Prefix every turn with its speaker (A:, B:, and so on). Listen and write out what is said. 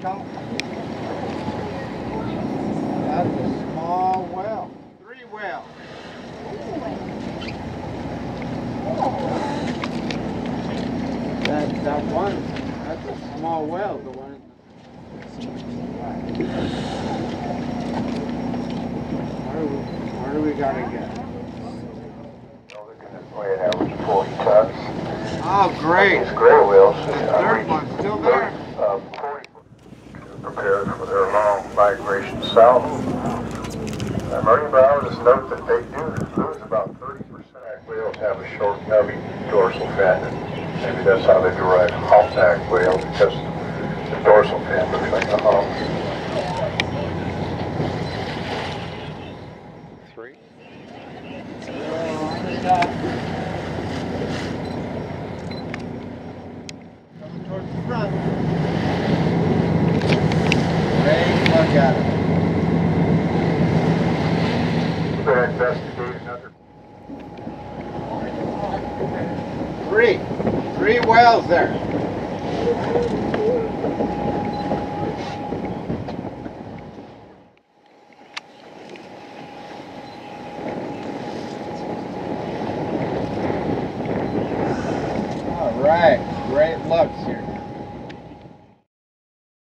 A: go. That's a small whale. 3 whales. That one, that's a small whale. The one. Where do we gotta get?
B: Weigh an average of 40 tons.
A: Oh, great.
B: These gray whales.
A: The third one's still there.
B: 40 prepared for their long migration south. Marine biologists note that they do lose about 30%. Whales have a short, heavy dorsal fin. Maybe that's how they derive humpback whale, because the dorsal fin looks like a hump. 3.
A: Coming towards the front. Great look at it.
B: We're going to investigate another.
A: 3 whales there.